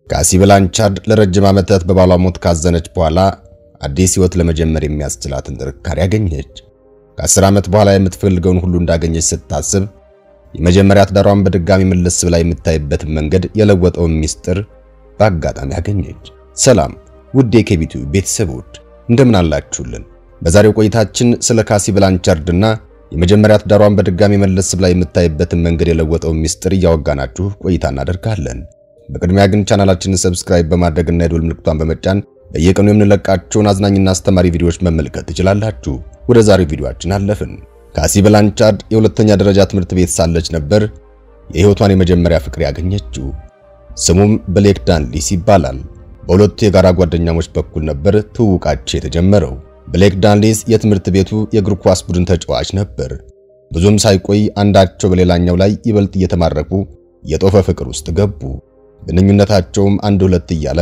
ካሲ ብላንቻርድ ለረጅም ዓመታት በባሏ ሞት ካዘነች በኋላ አዲስ ህይወት ለመጀመር የሚያስችላትን ጥንካሬ አገኘች። ከ10 ዓመት በኋላ የምትፈልገውን ሁሉ እንዳገኘች ስታስብ የመጀመሪያ ትዳሯን በድጋሚ መለስ ብላ የምታይበት መንገድ የለወጠው ሚስጥር በአጋጣሚ አገኘች። ሰላም ውድ የኬቢቱ ቤተሰቦች እንደምን አላችሁልን? በዛሬው ቆይታችን ስለ ካሲ ብላንቻርድና የመጀመሪያ ትዳሯን በድጋሚ መለስ ብላ የምታይበት መንገድ የለወጠው ሚስጥር እያወጋናችሁ ቆይታ እናደርጋለን። በቅድሚያ ግን ቻናላችንን ሰብስክራይብ በማድረግና የደወል ምልክቱን በመጫን በየቀኑ የምንለቃቸውን አዝናኝና አስተማሪ ቪዲዮዎች መመልከት ትችላላችሁ። ወደ ዛሬው ቪዲዮአችን አለፍን። ካሲ ብላንቻርድ የሁለተኛ ደረጃ ትምህርት ቤት ሳለች ነበር የህይወቷን የመጀመሪያ ፍቅር ያገኘችው። ስሙም ብሌክ ዳንሊስ ይባላል። በሁለቱ የጋራ ጓደኛሞች በኩል ነበር ትውውቃቸው የተጀመረው። ብሌክ ዳንሊስ የትምህርት ቤቱ የእግር ኳስ ቡድን ተጫዋች ነበር። ብዙም ሳይቆይ አንዳቸው በሌላኛው ላይ ይበልጥ እየተማረኩ የጦፈ ፍቅር ውስጥ ገቡ። ግንኙነታቸውም አንድ ሁለት እያለ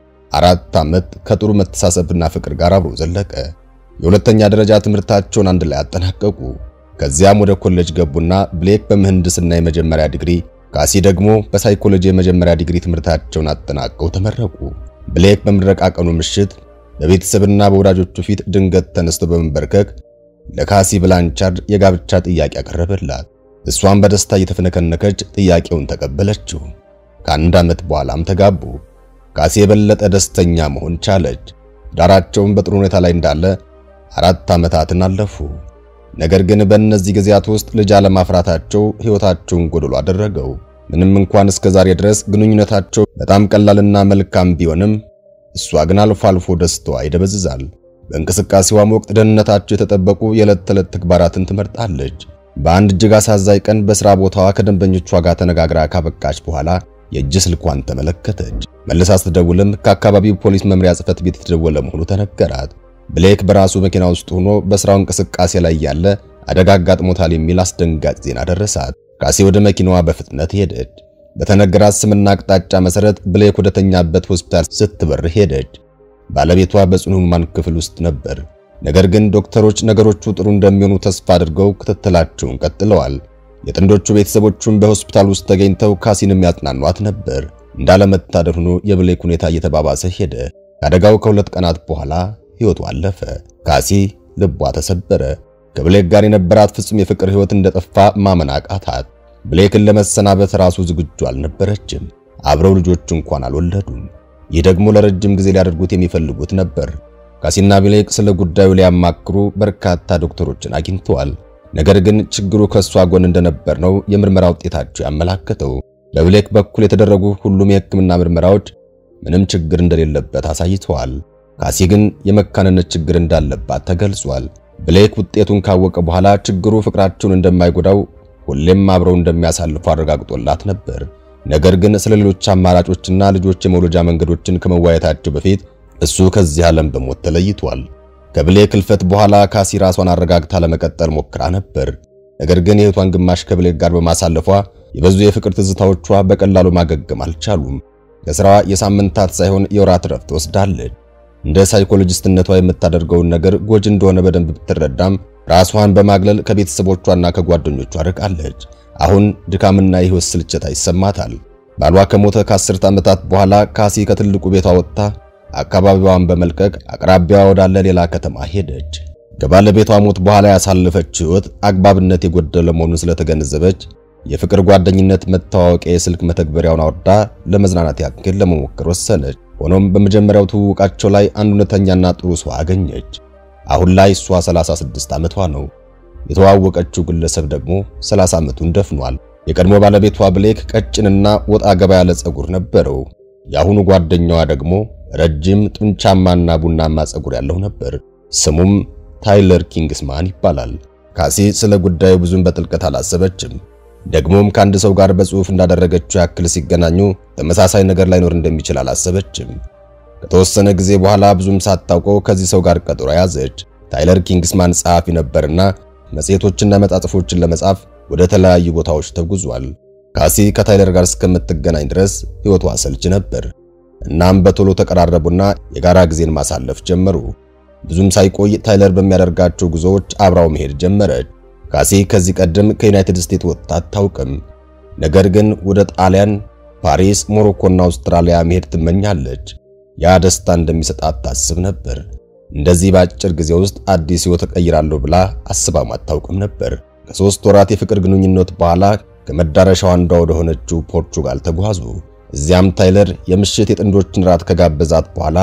4 ዓመት ከጥሩ መተሳሰብና ፍቅር ጋር አብሮ ዘለቀ። የሁለተኛ ደረጃ ትምህርታቸውን አንድ ላይ አጠናቀቁ። ከዚያም ወደ ኮሌጅ ገቡና ብሌክ በምህንድስና የመጀመሪያ ዲግሪ፣ ካሲ ደግሞ በሳይኮሎጂ የመጀመሪያ ዲግሪ ትምህርታቸውን አጠናቀው ተመረቁ። ብሌክ በምረቃ ቀኑ ምሽት በቤተሰብና በወዳጆቹ ፊት ድንገት ተነስቶ በመንበርከክ ለካሲ ብላንቻርድ የጋብቻ ጥያቄ አቀረበላት። እሷም በደስታ እየተፈነከነከች ጥያቄውን ተቀበለችው። ከአንድ ዓመት በኋላም ተጋቡ። ካሲ የበለጠ ደስተኛ መሆን ቻለች። ዳራቸውም በጥሩ ሁኔታ ላይ እንዳለ 4 ዓመታትን አለፉ። ነገር ግን በእነዚህ ጊዜያት ውስጥ ልጅ አለማፍራታቸው ሕይወታቸውን ጎድሎ አደረገው። ምንም እንኳን እስከ ዛሬ ድረስ ግንኙነታቸው በጣም ቀላልና መልካም ቢሆንም እሷ ግን አልፎ አልፎ ደስታዋ ይደበዝዛል። በእንቅስቃሴዋም ወቅት ደህንነታቸው የተጠበቁ የዕለት ተዕለት ተግባራትን ትመርጣለች። በአንድ እጅግ አሳዛኝ ቀን በስራ ቦታዋ ከደንበኞቿ ጋር ተነጋግራ ካበቃች በኋላ የእጅ ስልኳን ተመለከተች። መልሳ ስትደውልም ከአካባቢው ፖሊስ መምሪያ ጽሕፈት ቤት የተደወለ መሆኑ ተነገራት። ብሌክ በራሱ መኪና ውስጥ ሆኖ በስራው እንቅስቃሴ ላይ ያለ አደጋ አጋጥሞታል የሚል አስደንጋጭ ዜና ደረሳት። ካሲ ወደ መኪናዋ በፍጥነት ሄደች። በተነገራት ስምና አቅጣጫ መሰረት ብሌክ ወደ ተኛበት ሆስፒታል ስትበር ሄደች። ባለቤቷ በጽኑ ሕሙማን ክፍል ውስጥ ነበር። ነገር ግን ዶክተሮች ነገሮቹ ጥሩ እንደሚሆኑ ተስፋ አድርገው ክትትላቸውን ቀጥለዋል። የጥንዶቹ ቤተሰቦቹም በሆስፒታል ውስጥ ተገኝተው ካሲንም ያጽናኗት ነበር። እንዳለመታደል ሆኖ የብሌክ ሁኔታ እየተባባሰ ሄደ። አደጋው ከ2 ቀናት በኋላ ሕይወቱ አለፈ። ካሲ ልቧ ተሰበረ። ከብሌክ ጋር የነበራት ፍጹም የፍቅር ሕይወት እንደጠፋ ማመን አቃታት። ብሌክን ለመሰናበት ራሱ ዝግጁ አልነበረችም። አብረው ልጆች እንኳን አልወለዱም። ይህ ደግሞ ለረጅም ጊዜ ሊያደርጉት የሚፈልጉት ነበር። ካሲና ብሌክ ስለ ጉዳዩ ሊያማክሩ በርካታ ዶክተሮችን አግኝተዋል። ነገር ግን ችግሩ ከሷ ጎን እንደነበር ነው የምርመራ ውጤታቸው ያመላከተው። በብሌክ በኩል የተደረጉ ሁሉም የሕክምና ምርመራዎች ምንም ችግር እንደሌለበት አሳይተዋል። ካሲ ግን የመካንነት ችግር እንዳለባት ተገልጿል። ብሌክ ውጤቱን ካወቀ በኋላ ችግሩ ፍቅራቸውን እንደማይጎዳው ሁሌም አብረው እንደሚያሳልፉ አረጋግጦላት ነበር። ነገር ግን ስለ ሌሎች አማራጮችና ልጆች የመውለጃ መንገዶችን ከመዋየታቸው በፊት እሱ ከዚህ ዓለም በሞት ተለይቷል። ከብሌክ ሕልፈት በኋላ ካሲ ራሷን አረጋግታ ለመቀጠል ሞክራ ነበር። ነገር ግን የህይወቷን ግማሽ ከብሌክ ጋር በማሳለፏ የበዙ የፍቅር ትዝታዎቿ በቀላሉ ማገገም አልቻሉም። ከስራዋ የሳምንታት ሳይሆን የወራት ረፍት ወስዳለች። እንደ ሳይኮሎጂስትነቷ የምታደርገውን ነገር ጎጂ እንደሆነ በደንብ ብትረዳም ራሷን በማግለል ከቤተሰቦቿና ከጓደኞቿ ርቃለች። አሁን ድካምና የህይወት ስልቸት ይሰማታል። ባሏ ከሞተ ከ10 ዓመታት በኋላ ካሲ ከትልቁ ቤቷ ወጥታ አካባቢዋን በመልቀቅ አቅራቢያዋ ወዳለ ሌላ ከተማ ሄደች። ከባለቤቷ ሞት በኋላ ያሳለፈችው ህይወት አግባብነት የጎደለ መሆኑን ስለተገነዘበች የፍቅር ጓደኝነት መተዋወቂያ የስልክ መተግበሪያውን አወርዳ ለመዝናናት ያክል ለመሞከር ወሰነች። ሆኖም በመጀመሪያው ትውውቃቸው ላይ አንድ እውነተኛና ጥሩ ሰው አገኘች። አሁን ላይ እሷ 36 ዓመቷ ነው። የተዋወቀችው ግለሰብ ደግሞ 30 ዓመቱን ደፍኗል። የቀድሞ ባለቤቷ ብሌክ ቀጭንና ወጣ ገባ ያለ ጸጉር ነበረው። የአሁኑ ጓደኛዋ ደግሞ ረጅም ጡንቻማና ቡናማ ጸጉር ያለው ነበር። ስሙም ታይለር ኪንግስማን ይባላል። ካሲ ስለ ጉዳዩ ብዙም በጥልቀት አላሰበችም። ደግሞም ከአንድ ሰው ጋር በጽሑፍ እንዳደረገችው ያክል ሲገናኙ ተመሳሳይ ነገር ላይኖር እንደሚችል አላሰበችም። ከተወሰነ ጊዜ በኋላ ብዙም ሳታውቀው ከዚህ ሰው ጋር ቀጠሮ ያዘች። ታይለር ኪንግስማን ጸሐፊ ነበርና መጽሔቶችና መጣጥፎችን ለመጻፍ ወደ ተለያዩ ቦታዎች ተጉዟል። ካሲ ከታይለር ጋር እስከምትገናኝ ድረስ ሕይወቷ አሰልች ነበር። እናም በቶሎ ተቀራረቡና የጋራ ጊዜን ማሳለፍ ጀመሩ። ብዙም ሳይቆይ ታይለር በሚያደርጋቸው ጉዞዎች አብራው መሄድ ጀመረች። ካሲ ከዚህ ቀደም ከዩናይትድ ስቴትስ ወጥታ አታውቅም። ነገር ግን ወደ ጣሊያን፣ ፓሪስ፣ ሞሮኮና አውስትራሊያ መሄድ ትመኛለች። ያ ደስታ እንደሚሰጣት ታስብ ነበር። እንደዚህ በአጭር ጊዜ ውስጥ አዲስ ሕይወት እቀይራለሁ ብላ አስባም አታውቅም ነበር። ከ3 ወራት የፍቅር ግንኙነት በኋላ ከመዳረሻው አንዷ ወደ ሆነችው ፖርቹጋል ተጓዙ። እዚያም ታይለር የምሽት የጥንዶችን ራት ከጋበዛት በኋላ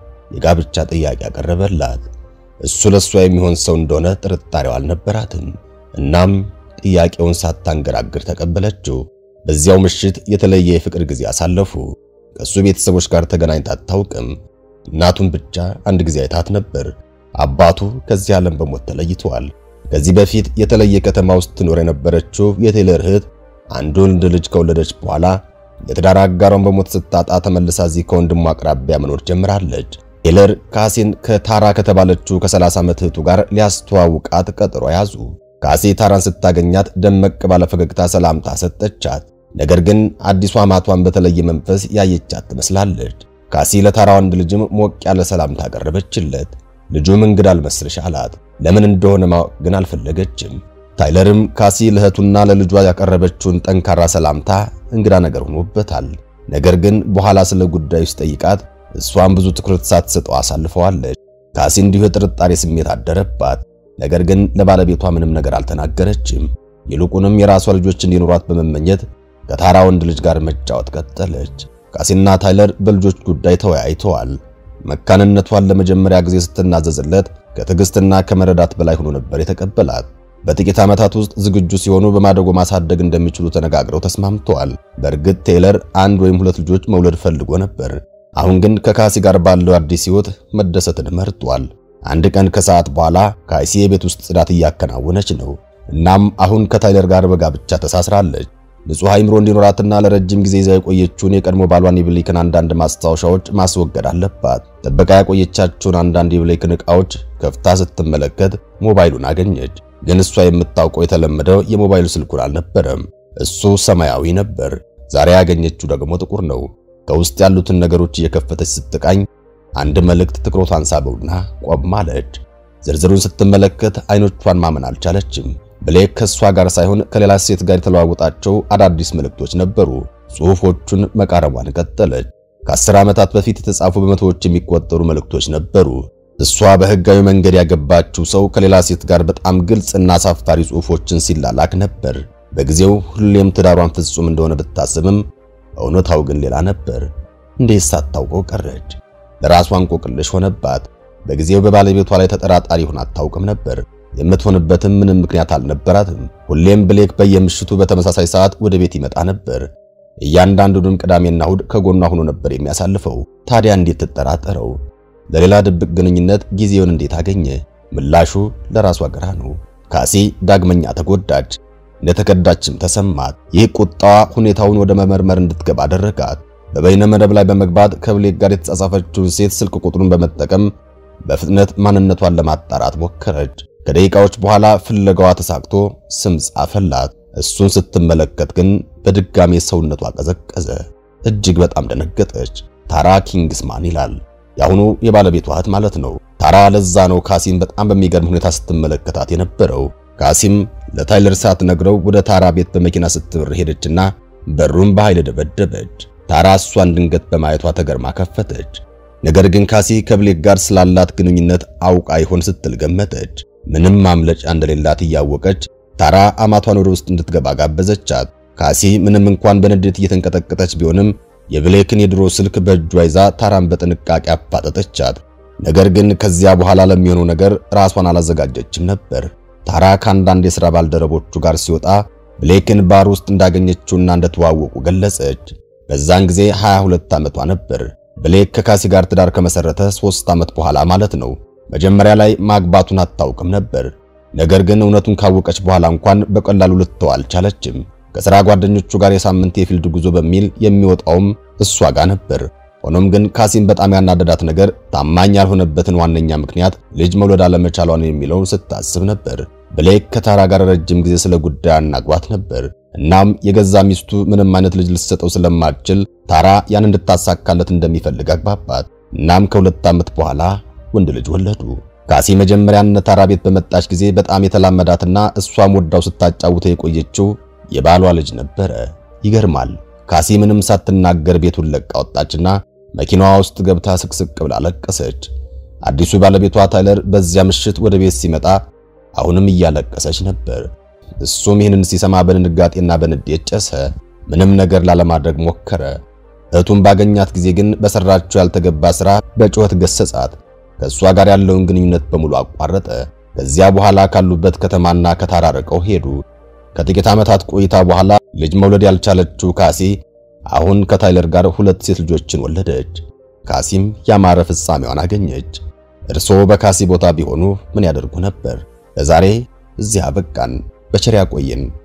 የጋብቻ ጥያቄ ያቀረበላት። እሱ ለሷ የሚሆን ሰው እንደሆነ ጥርጣሬው አልነበራትም። እናም ጥያቄውን ሳታንገራግር ተቀበለችው። በዚያው ምሽት የተለየ የፍቅር ጊዜ አሳለፉ። ከሱ ቤተሰቦች ጋር ተገናኝታ አታውቅም። እናቱን ብቻ አንድ ጊዜ አይታት ነበር። አባቱ ከዚህ ዓለም በሞት ተለይቷል። ከዚህ በፊት የተለየ ከተማ ውስጥ ትኖር የነበረችው የቴይለር እህት አንድ ወንድ ልጅ ከወለደች በኋላ የትዳር አጋሯን በሞት ስታጣ ተመልሳ እዚህ ከወንድሟ አቅራቢያ መኖር ጀምራለች። ቴይለር ካሲን ከታራ ከተባለችው ከ30 ዓመት እህቱ ጋር ሊያስተዋውቃት ቀጠሮ ያዙ። ካሲ ታራን ስታገኛት ደመቅ ባለ ፈገግታ ሰላምታ ሰጠቻት። ነገር ግን አዲሷ አማቷን በተለየ መንፈስ ያየቻት ትመስላለች። ካሲ ለታራ ወንድ ልጅም ሞቅ ያለ ሰላምታ አቀረበችለት። ልጁም እንግዳ አልመስልሽ አላት። ለምን እንደሆነ ማወቅ ግን አልፈለገችም። ታይለርም ካሲ ለእህቱና ለልጇ ያቀረበችውን ጠንካራ ሰላምታ እንግዳ ነገር ሆኖበታል። ነገር ግን በኋላ ስለ ጉዳዩ ሲጠይቃት እሷም ብዙ ትኩረት ሳትሰጠው አሳልፈዋለች። ካሲ እንዲሁ የጥርጣሬ ስሜት አደረባት። ነገር ግን ለባለቤቷ ምንም ነገር አልተናገረችም። ይልቁንም የራሷ ልጆች እንዲኖሯት በመመኘት ከታራ ወንድ ልጅ ጋር መጫወት ቀጠለች። ካሲና ታይለር በልጆች ጉዳይ ተወያይተዋል። መካንነቷን ለመጀመሪያ ጊዜ ስትናዘዝለት ከትዕግስትና ከመረዳት በላይ ሆኖ ነበር የተቀበላት። በጥቂት ዓመታት ውስጥ ዝግጁ ሲሆኑ በማደጎ ማሳደግ እንደሚችሉ ተነጋግረው ተስማምተዋል። በእርግጥ ቴይለር 1 ወይም 2 ልጆች መውለድ ፈልጎ ነበር። አሁን ግን ከካሲ ጋር ባለው አዲስ ሕይወት መደሰትን መርጧል። አንድ ቀን ከሰዓት በኋላ ካሲ የቤት ውስጥ ጽዳት እያከናወነች ነው። እናም አሁን ከታይለር ጋር በጋብቻ ተሳስራለች። ንጹህ አይምሮ እንዲኖራትና ለረጅም ጊዜ ይዛ የቆየችውን የቀድሞ ባሏን የብሌክን አንዳንድ ማስታወሻዎች ማስወገድ አለባት። ጥበቃ ያቆየቻቸውን አንዳንድ የብሌክን ዕቃዎች ከፍታ ስትመለከት ሞባይሉን አገኘች። ግን እሷ የምታውቀው የተለመደው የሞባይሉ ስልኩን አልነበረም። እሱ ሰማያዊ ነበር። ዛሬ ያገኘችው ደግሞ ጥቁር ነው። ከውስጥ ያሉትን ነገሮች እየከፈተች ስትቃኝ አንድ መልእክት ትኩረቷን ሳበውና ቆም አለች። ዝርዝሩን ስትመለከት አይኖቿን ማመን አልቻለችም። ብሌክ ከሷ ጋር ሳይሆን ከሌላ ሴት ጋር የተለዋወጣቸው አዳዲስ መልእክቶች ነበሩ። ጽሑፎቹን መቃረቧን ቀጠለች። ከ10 ዓመታት በፊት የተጻፉ በመቶዎች የሚቆጠሩ መልእክቶች ነበሩ። እሷ በህጋዊ መንገድ ያገባችው ሰው ከሌላ ሴት ጋር በጣም ግልጽና አሳፋሪ ጽሑፎችን ሲላላክ ነበር። በጊዜው ሁሌም ትዳሯን ፍጹም እንደሆነ ብታስብም እውነታው ግን ሌላ ነበር። እንዴት ሳታውቀው ቀረች? ለራሷ እንቆቅልሽ ሆነባት። በጊዜው በባለቤቷ ላይ ተጠራጣሪ ሆና አታውቅም ነበር። የምትሆንበትም ምንም ምክንያት አልነበራትም። ሁሌም ብሌክ በየምሽቱ በተመሳሳይ ሰዓት ወደ ቤት ይመጣ ነበር። እያንዳንዱንም ቅዳሜና እሁድ ከጎኗ ሆኖ ነበር የሚያሳልፈው። ታዲያ እንዴት ትጠራጠረው? ለሌላ ድብቅ ግንኙነት ጊዜውን እንዴት አገኘ? ምላሹ ለራሷ ግራ ነው። ካሲ ዳግመኛ ተጎዳች። እንደተከዳችም ተሰማት። ይህ ቁጣዋ ሁኔታውን ወደ መመርመር እንድትገባ አደረጋት። በበይነ መረብ ላይ በመግባት ከብሌክ ጋር የተጻጻፈችውን ሴት ስልክ ቁጥሩን በመጠቀም በፍጥነት ማንነቷን ለማጣራት ሞከረች። ከደቂቃዎች በኋላ ፍለጋዋ ተሳክቶ ስም ጻፈላት። እሱን ስትመለከት ግን በድጋሜ ሰውነቷ ቀዘቀዘ። እጅግ በጣም ደነገጠች። ታራ ኪንግስማን ይላል። ያሁኑ የባለቤቷ እህት ማለት ነው። ታራ ለዛ ነው ካሲን በጣም በሚገርም ሁኔታ ስትመለከታት የነበረው። ካሲም ለታይለር ሳትነግረው ወደ ታራ ቤት በመኪና ስትበር ሄደችና በሩን በኃይል ደበደበች። ታራ እሷን ድንገት በማየቷ ተገርማ ከፈተች። ነገር ግን ካሲ ከብሌክ ጋር ስላላት ግንኙነት አውቃ ይሆን ስትል ገመተች። ምንም ማምለጫ እንደሌላት እያወቀች ታራ አማቷን ወደ ውስጥ እንድትገባ ጋበዘቻት። ካሲ ምንም እንኳን በንዴት እየተንቀጠቀጠች ቢሆንም የብሌክን የድሮ ስልክ በእጇ ይዛ ታራን በጥንቃቄ አፋጠጠቻት። ነገር ግን ከዚያ በኋላ ለሚሆነው ነገር ራሷን አላዘጋጀችም ነበር። ታራ ከአንዳንድ የሥራ ባልደረቦቹ ጋር ሲወጣ ብሌክን ባር ውስጥ እንዳገኘችውና እንደተዋወቁ ገለጸች። በዛን ጊዜ 22 ዓመቷ ነበር። ብሌክ ከካሲ ጋር ትዳር ከመሰረተ 3 ዓመት በኋላ ማለት ነው። መጀመሪያ ላይ ማግባቱን አታውቅም ነበር። ነገር ግን እውነቱን ካወቀች በኋላ እንኳን በቀላሉ ልትተው አልቻለችም። ከሥራ ጓደኞቹ ጋር የሳምንት የፊልድ ጉዞ በሚል የሚወጣውም እሷ ጋር ነበር። ሆኖም ግን ካሲን በጣም ያናደዳት ነገር ታማኝ ያልሆነበትን ዋነኛ ምክንያት ልጅ መውለድ አለመቻሏን የሚለውን ስታስብ ነበር። ብሌክ ከታራ ጋር ረጅም ጊዜ ስለ ጉዳይ አናግሯት ነበር። እናም የገዛ ሚስቱ ምንም አይነት ልጅ ልትሰጠው ስለማትችል ታራ ያን እንድታሳካለት እንደሚፈልግ አግባባት። እናም ከ2 ዓመት በኋላ ወንድ ልጅ ወለዱ። ካሲ መጀመሪያ ታራ ቤት በመጣች ጊዜ በጣም የተላመዳትና እሷም ወዳው ስታጫውተው የቆየችው የባሏ ልጅ ነበረ። ይገርማል። ካሲ ምንም ሳትናገር ቤቱን ለቃ ወጣችና መኪናዋ ውስጥ ገብታ ስቅስቅ ብላ አለቀሰች። አዲሱ ባለቤቷ ታይለር በዚያ ምሽት ወደ ቤት ሲመጣ አሁንም እያለቀሰች ነበር። እሱም ይህንን ሲሰማ በንጋጤና በንዴት ጨሰ። ምንም ነገር ላለማድረግ ሞከረ። እህቱን ባገኛት ጊዜ ግን በሰራችው ያልተገባ ስራ በጩኸት ገሰጻት። ከሷ ጋር ያለውን ግንኙነት በሙሉ አቋረጠ። ከዚያ በኋላ ካሉበት ከተማና ከተራረቀው ሄዱ። ከጥቂት ዓመታት ቆይታ በኋላ ልጅ መውለድ ያልቻለችው ካሲ አሁን ከታይለር ጋር 2 ሴት ልጆችን ወለደች። ካሲም ያማረ ፍጻሜዋን አገኘች። እርስዎ በካሲ ቦታ ቢሆኑ ምን ያደርጉ ነበር? ለዛሬ እዚያ በቃን። በቸር ያቆየን።